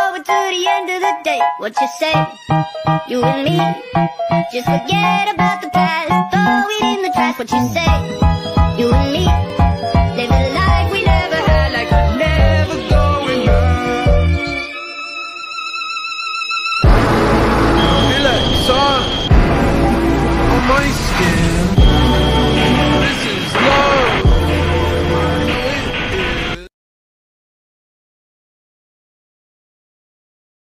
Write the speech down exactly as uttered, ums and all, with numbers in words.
forward to the end of the day. What you say? You and me, just forget about the past, throw it in the trash. What you say?